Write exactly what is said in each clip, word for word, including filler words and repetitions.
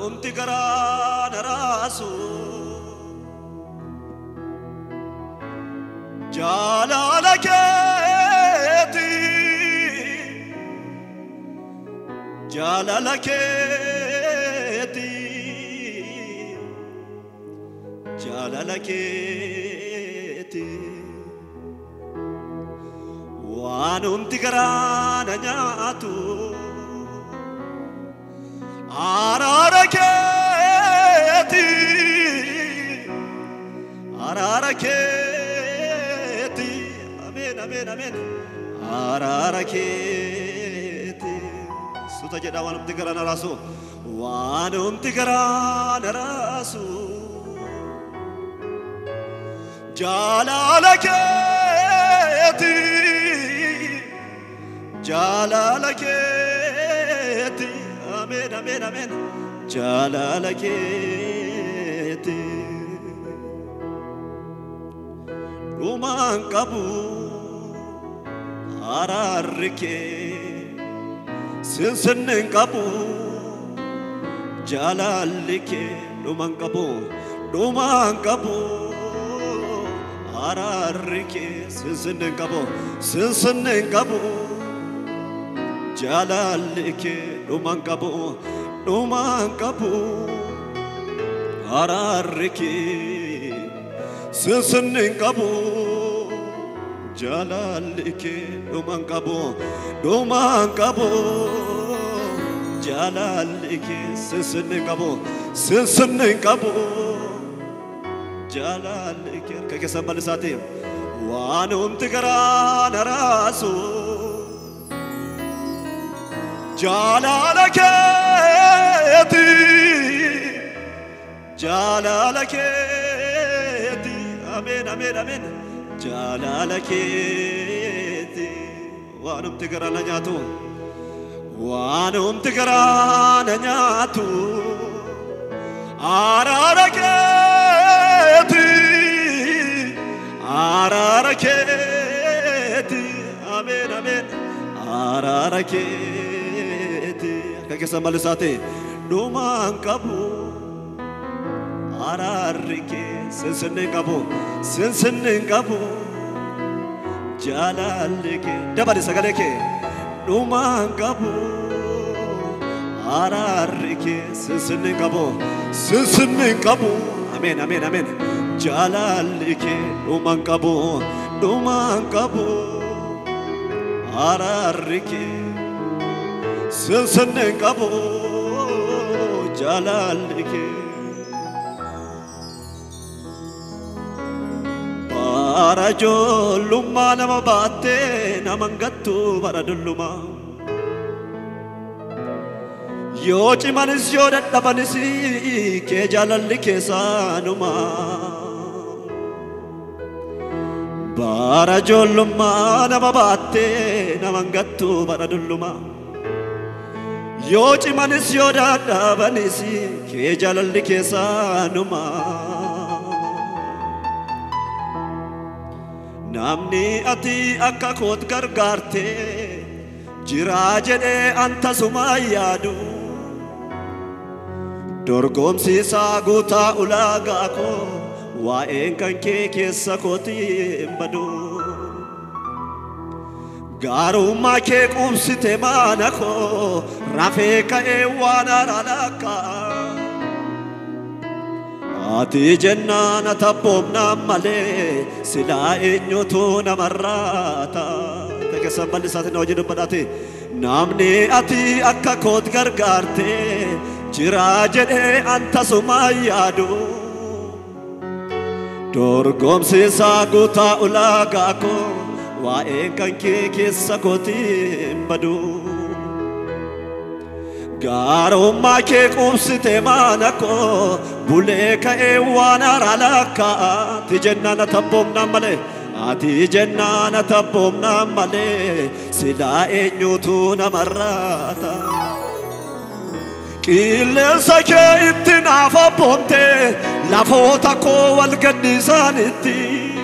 Waanumti garaa naraasu jaalala keeti jaalala keeti jaalala keeti waanumti garaa na nyaatu araara keeti araara keeti amen amen amen araara keeti suta jedha waanumti garaa naraasu waanumti garaa naraasu jaalala keeti jaalala keeti amen amen amen jaalala keeti dhumaan qabu araarri kee sinsinneen qabu jaalalli kee dhumaan qabu dhumaan qabu araarri kee sinsinneen qabu sinsinneen qabu jaalalli kee dhumaan qabu dhumaan qabu araarri kee sinsinneen qabu jaalalli kee dhumaan qabu dhumaan qabu jaalalli kee sinsinneen qabu sinsinneen qabu jaalalli kee harka keessan bal'isaati waanumti garaa naraasu jaalala keeti jaalala keeti amen amen amen jaalala keeti waanumti garaa na nyaatu waanumti garaa na nyaatu araara keeti araara keeti amen amen araara keeti kake samalisate dhumaan qabu araarri kee sinsinneen qabu sinsinneen qabu jaalalli kee dabali sagalee kee dhumaan qabu araarri kee sinsinneen qabu sinsinneen qabu amen amen amen jaalalli kee dhumaan qabu dhumaan qabu araarri kee sinsinneen qabu jaalalli kee bara ijoollummaa nama baattee nama hin gattu bara dullummaa yoo cimanis yoo dadhabanis kee jaalalli keessaanumaa bara ijoollummaa nama baattee nama hin gattu bara dullummaa yoo cimanis yoo dadhabanis kee jaalalli keessaanumaa namni ati akka koot gargaarte jiraa jedhee anta sumaa yaadu dorgomsiisaa guutaa ulaagaa koo waa'een kan kee keessa kootii hin badu gaarummaa kee qubsite maana koo rafee ka'ee waan araalakkaa ati jennaan atabboomnaan malee silaa eenyutu namarraata kake sambal'isaati na wajjin dubbadhaati namni ati akka koot gargaarte jiraa jedhee anta sumaa yaadu dorgomsiisaa guutaa ulaagaa koo waa'een kan kee keessa kootii hin badu gaarummaa kee qubsite maana koo bulee ka'ee waan araalakkaa ati jennaan atabboomnaan malee ati jennaan atabboomnaan malee silaa eenyutu namarraata qilleensa kee itti naaf abboomte lafoota koo wal gadhiisanitti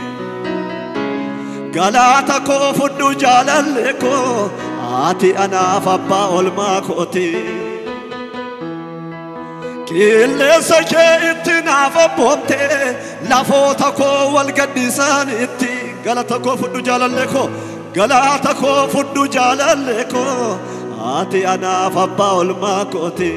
galata koo fudhu jaalalle koo ati anaaf abbaa olmaa kooti qilleensa kee itti naaf abboomte lafoota koo wal gadhiisan itti galata koo fudhu jaalallee koo galata koo fudhu jaalallee koo ati anaaf abbaa olmaa kooti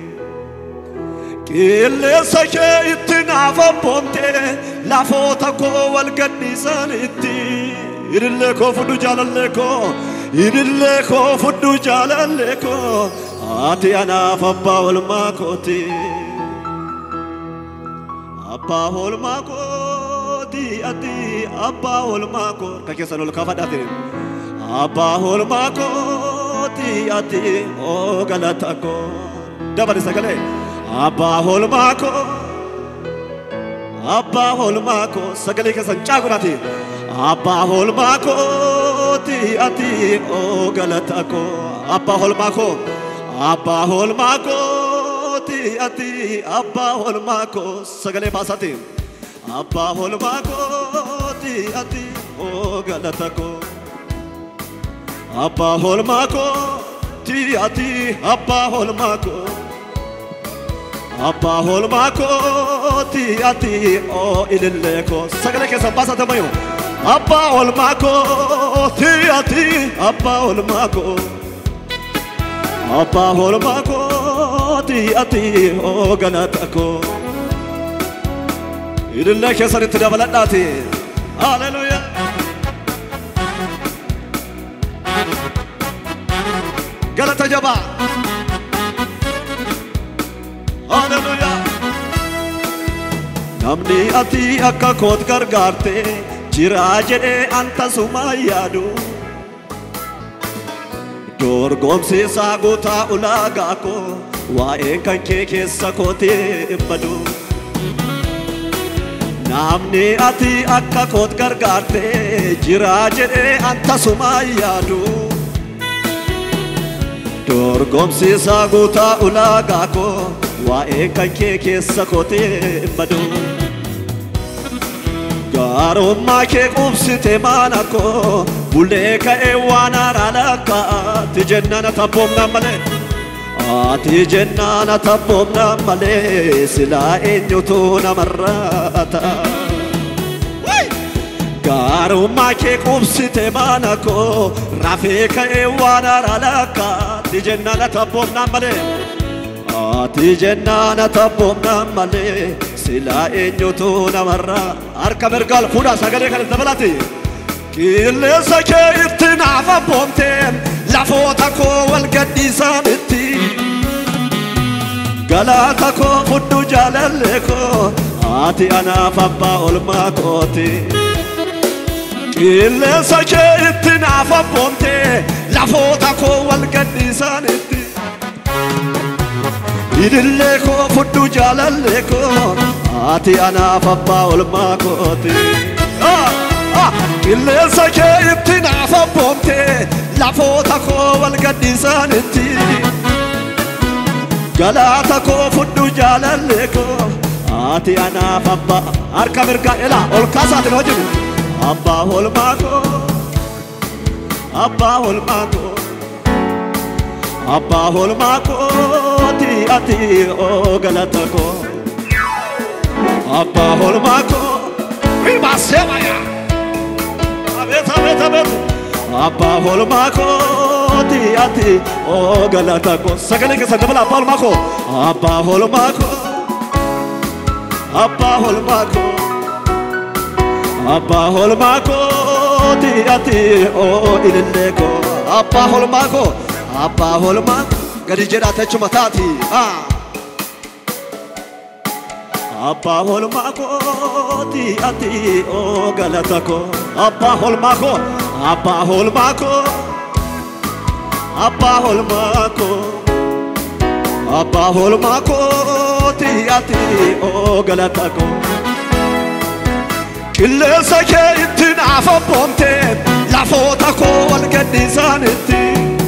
qilleensa kee itti naaf abboomte lafoota koo wal gadhiisan itti ilillee koo fudhu jaalallee koo ilillee koo fudhu jaalallee koo ati anaaf abbaa olmaa kooti abbaa olmaa kooti ati abbaa olmaa koo ka keessan ol kaafadhaate abbaa olmaa kooti ati oo galata koo dabali sagalee abbaa olmaa koo abbaa olmaa koo sagalee keessan caaqunati abbaa olmaa kooti ati oo galata koo abbaa olmaa koo abbaa olmaa kooti ati abbaa olmaa koo sagalee baasati abbaa olmaa kooti ati oo galata koo abbaa olmaa kooti ati abbaa olmaa koo abbaa olmaa kooti ati oo ilillee koo sagalee keessan baasate mayo abbaa olmaa kooti ati abbaa olmaa koo abbaa olmaa kooti ati oo galata koo ilillee keessanitti dabaladhaati haleluuyaa galata jabaa haleluuyaa namni ati akka koot gargaarte jiraa jedhee anta sumaa yaadu dorgomsi isaa guutaa ulaagaa koo waa'een kan kee keessa kootee badu namni ati akka koot gargaarte jiraa jedhee anta sumaa yaadu dorgomsi isaa guutaa ulaagaa koo waa'een kan kee keessa kootee badu gaarummaa kee qubsite maana koo bulee ka'ee waan haaraa lakkaa'ati jennaan tabboomna malee ati jennaan tabboomna malee silaa eenyutu namarraa ta'a gaarummaa kee qubsite maana koo rafee ka'ee waan haaraa lakkaa'ati jennaan tabboomna malee ati jennaan tabboomna malee silaa eenyutu namarraa harka mirgaal fuudhaa sagalee kana dabalati qilleensa kee itti naaf abboomte lafoota koo wal gadhiisan itti galata koo fudhu jaalallee koo ati anaaf abbaa olmaa kooti qilleensa kee itti naaf abboomte lafoota koo wal gadhiisan itti ilillee koo fudhu jaalallee koo ati anaaf abbaa olmaa kooti qilleensa kee itti naaf abboomte lafoota koo wal gadhiisan itti galata koo fudhu jaalallee koo ati anaaf abbaa harka mirgaa ilaa ol kaasaatiin hojjetu abbaa olmaa koo abbaa olmaa koo abbaa olmaa kooti ati oo galata koo abbaa olmaa koo ribaasebaya abet abet abet abbaa olmaa kooti ati oo galata koo sagalee keessa dabala abbaa olmaa koo abbaa olmaa koo abbaa olmaa koo abbaa olmaa kooti ati oo ilillee koo abbaa olmaa koo abbaa olmaa gadi jedhaa techuma taati abbaa olmaa kooti ati oo galata koo abbaa olmaa koo abbaa olmaa koo abbaa olmaa koo abbaa olmaa kooti ati oo galata koo qilleensa kee itti naaf abboomte lafoota koo wal gadhiisan itti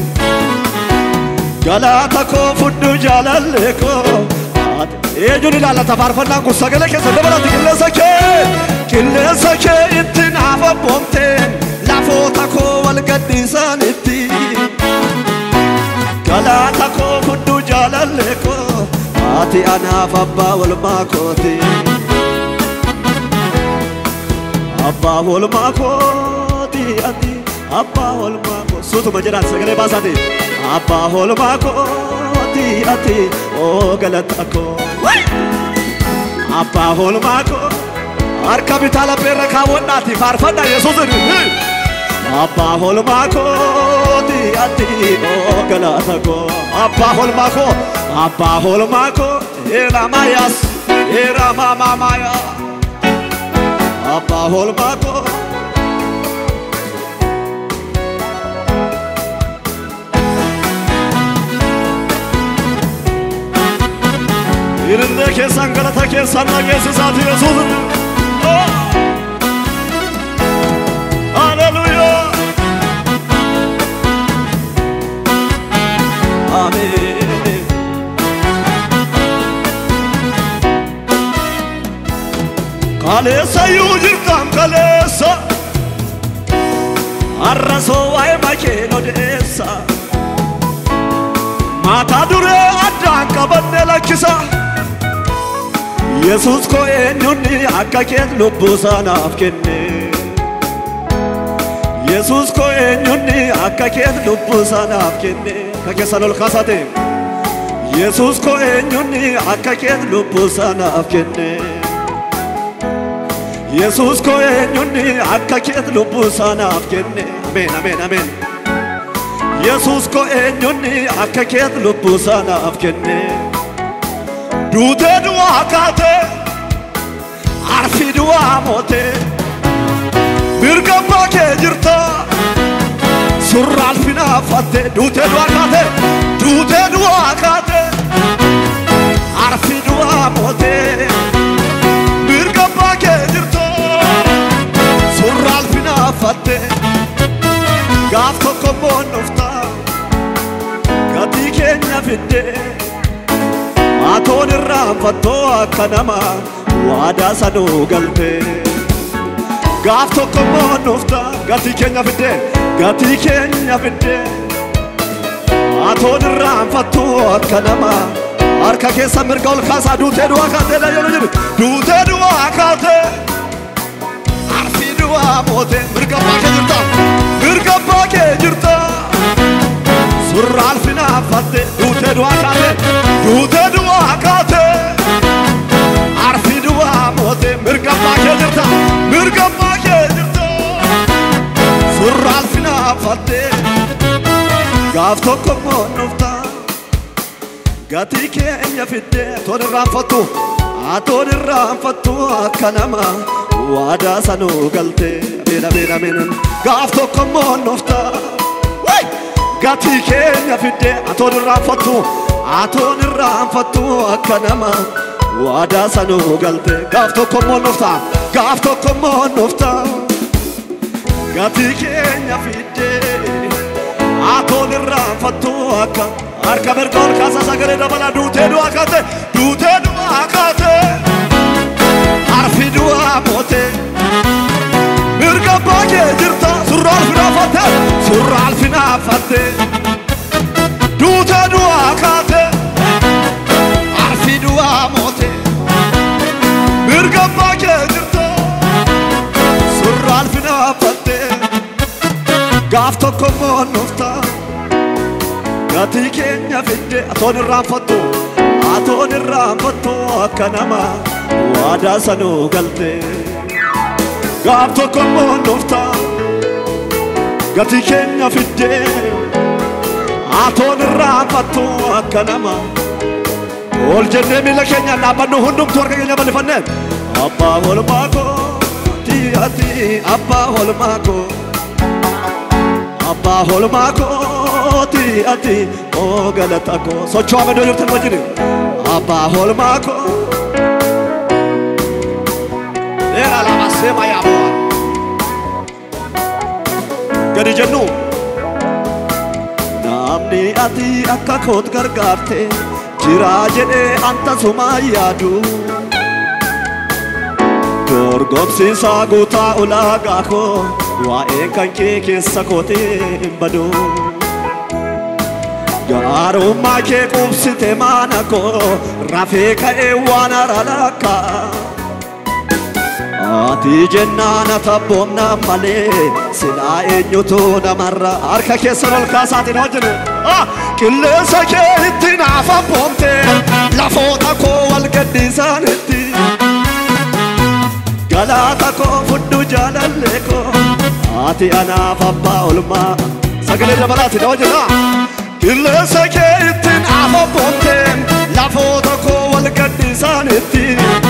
galata koo fudhu jaalallee koo eenyuun ilaallata faarfannaan kun sagalee keessa dabalati qilleensa kee qilleensa kee itti naaf abboomte lafoota koo wal gadhiisan itti galata koo fudhu jaalallee koo ati anaaf abbaa walmaa kooti abbaa walmaa kooti ati abbaa walmaa kooti suutuma jedhaan sagalee baasaati abbaa walmaa kooti ati oo galata koo abbaa walmaa kooti harka bitaa lapheerra kaawwadhaati faarfadha Yesuusin abbaa walmaa kooti ati oo galata koo abbaa walmaa koo abbaa walmaa koo Eramayas Eramamamaya abbaa walmaa koo irinde keessan galata keessan nageessisaati Yesuusin Hallelujah Amen Kalesa yujirtam kalesa Arraso ay makeno desa Mata dure adan kabane lakisa Yesus ko enyuni akaket lubusan afkenne Yesus ko enyuni akaket lubusan afkenne kakesanol khasate Yesus ko enyuni akaket lubusan afkenne Yesus ko enyuni akaket lubusan afkenne amen amen amen Yesus ko enyuni akaket lubusan afkenne Dute dua kate arfi dua mote Mirga pake jirta surra alfina fatte Dute dua kate Dute dua kate arfi dua mote Mirga pake jirta surra alfina fatte Gaaf tokko monofta gati keenya fidde Aton irraanfatto akka nama waadaa sanuu galte Gaaf tokko moonofta gati keenya fidde gati keenya fidde Aton irraanfatto akka nama harka keessa mirga ol kaasaa duutee du'aa kaatee dha yeroo jedhu duutee du'aa kaatee arfii du'aa moote mirga abbaa kee jirta mirga abbaa kee jirta surra alfinaa fatte duutee du'aa kaatee duutee du'aa kaatee arfii du'aa moote mirga abbaa kee jirta mirga abbaa kee jirta surra alfinaa fatte gaaf tokko moonofta gati keenya fidde atoon irraanfattu atoon irraanfattu akka nama waadaa sanuu galte amen amen amen gaaf tokko moonofta gati keenya fidde atoon irraanfattu atoon irraanfattu akka nama waadaa sanuu galte gaaf tokko moonofta gaaf tokko moonofta gati keenya fidde atoon irraanfattu akka harka mirga ol kaasaa sagalee dabala duutee du'aa kaate duutee du'aa kaate arfi du'aa moote mirga abbaa kee jirta surra alfinaa fatte surra alfinaa fatte duutee du'aa kaate arfi du'aa moote mirga abbaa kee jirta surra alfinaa fatte gaaf tokko moonofta gati keenya fidde atoon irraanfattu atoon irraanfattu akka nama waadaa sanuu galte gaaf tokko moonofta gati keenya fidde atoon irraanfattu akka nama ol jennee miila keenya dhaabbannu hundumtu harka keenya bal'ifannee abbaa walmaa kooti ati abbaa walmaa koo abbaa walmaa kooti ati oo galata koo socho'aa madoo jirtan wajjin abbaa walmaa koo dheeraa lama seema yaabu'a gadi jennu namni ati akka koot gargaarte jiraa jedhee anta sumaa yaadu dorgomsiisaa guutaa ulaagaa koo waa'een kan kee keessa kootee hin badu gaarummaa kee qubsite mana koo rafee ka'ee waan aralakka ati jennaana tabboomna malee silaa eenyutu namarra harka keessan ol kaasaatiin hojjenne qilleensa kee ittiin afabboomte lafoota koo wal gadhiisanitti galaata koo fudhu jaalallee koo ati anaaf abbaa olmaa sagalee dabalaatiin hojjenna qilleensa kee ittiin afabboomte lafoota koo wal gadhiisanitti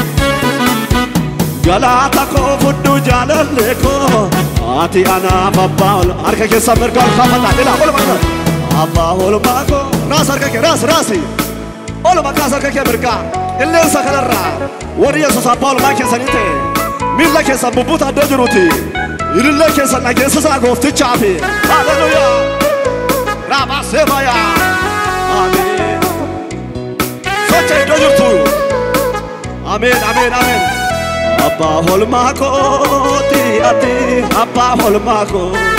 galaata koo fudhu jaalallee koo ati anaaf abbaa ol harka keessan mirga ol kaafadhaa ilaa olmaa abbaa olmaa koo raas harka kee raas raasi olmaa kaas harka kee mirga qilleensa kanarraa warri Yesuus abbaa olmaa keessanii ta'e miilla keessan bubbuta addee jiruuti ilillee keessan dhageessisaa gooftichaafi haleluyaa raabaseebayaa ameen socha iddoo jirtu ameen ameen ameen Abba holmako ti ati Abba holmako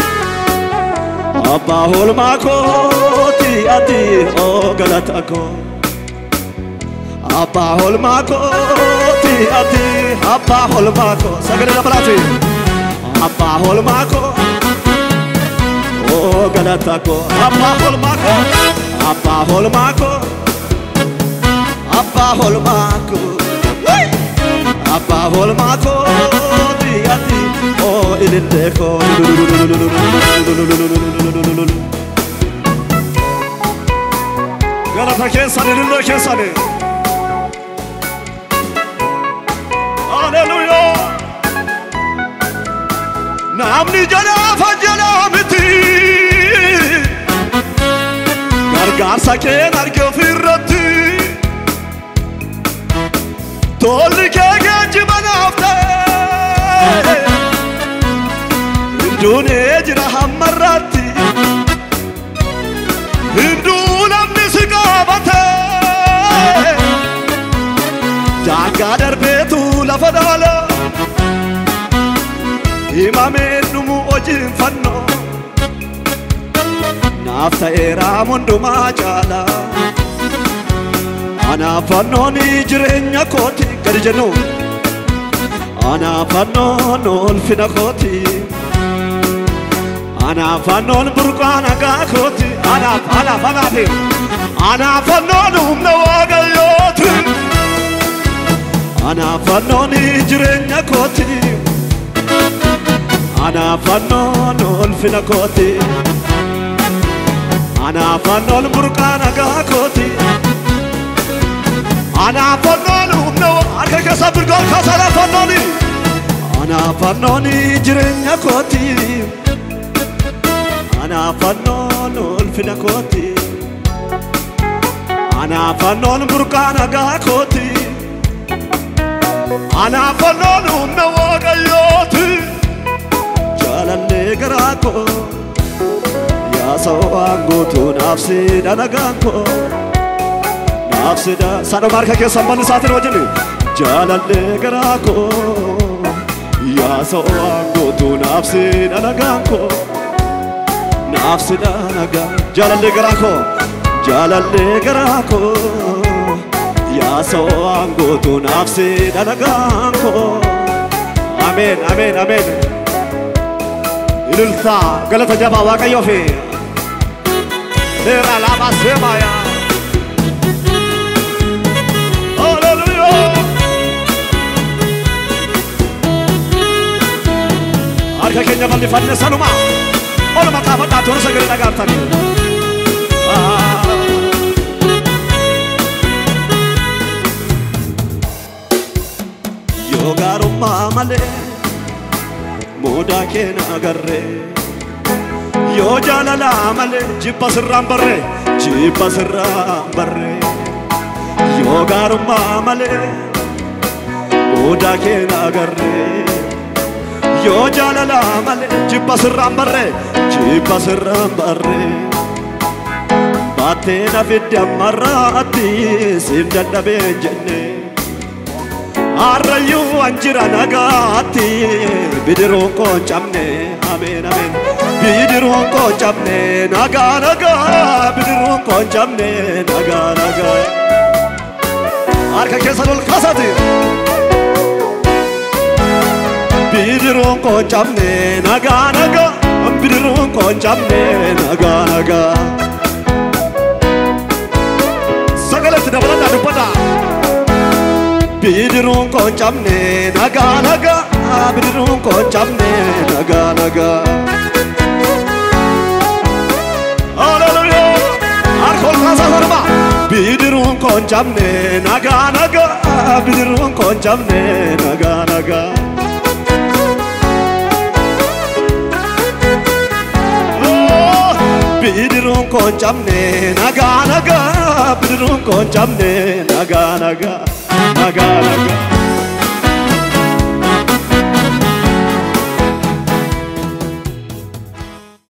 Abba holmako ti ati o galatako Abba holmako ti ati Abba holmako sagale dabalati Abba holmako o galatako Abba holmako Abba holmako Abba holmako Abba holmako ti ati o ilindeko galata keessan ilindee keessan haleluyaa namni jalaafa jalaamiti gargaarsa keen arge ofirratti tolli kee geejjibanaafte hinduunee jira hammarratti hinduu namni si qaabate daangaa darbeetu lafa dhaala himameen dhumu hojiin fannoo naaf ta'eeraa hundumaa caala anaaf fannoon jireenya kooti gadi jennu anaaf fannoon ulfina kooti anaaf fannoon burqaa nagaa kooti anaaf anaaf anaaf anaaf fannoon humna waaqayyooti anaaf fannoon jireenya kooti anaaf fannoon ulfina kooti anaaf fannoon burqaa nagaa kooti anaaf fannoon humna harka keessa birgaa kaasa anaaf fannoon anaaf fannoon jireenya kooti anaaf fannoon ulfina kooti anaaf fannoon burqaa nagaa kooti anaaf fannoon humna waaqayyooti jaalallee garaa koo yaa sawwaan guutuu naaf siidha nagaan koo naaf siidha sana marka keessan banni isaatiin wajjin jaalallee garaa koo yaa sawwaan guutuu naaf siidha nagaan koo naaf siidha nagaan jaalallee garaa koo jaalallee garaa koo yaa sawwaan guutuu naaf siidha nagaan koo ameen ameen ameen ililtaa galata jabaa waaqayyoof Era la basemaya. Hallelujah. Harka keenya bal'ifanne sanuma. Oluma kaafadhaa toora sagalee dhagaartanii. Yoo gaarummaa malee moodaa keenya agarree. Yo jaalala male jibba sirraan barre jibba sirraan barre yo gaarummaa male moodaa keenya agarre yo jaalala male jibba sirraan barre jibba sirraan barre baattee na fidde ammarraatti siif dadhabee jenne harrayyuu an jira nagaatti bidiroon koo hin cabne ameen ameen bidiruun qoncamne nagaa nagaa bidiruun qoncamne nagaa nagaa harka keessan ol kaasati bidiruun qoncamne nagaa nagaa bidiruun qoncamne nagaa nagaa sagalee dabalata dubbata bidiruun qoncamne nagaa nagaa bidiruun qoncamne nagaa nagaa hallelujah harkol kaasa horma bidiruun qoncamne nagaa nagaa bidiruun qoncamne nagaa nagaa bidiruun qoncamne nagaa nagaa bidiruun qoncamne nagaa nagaa nagaa nagaa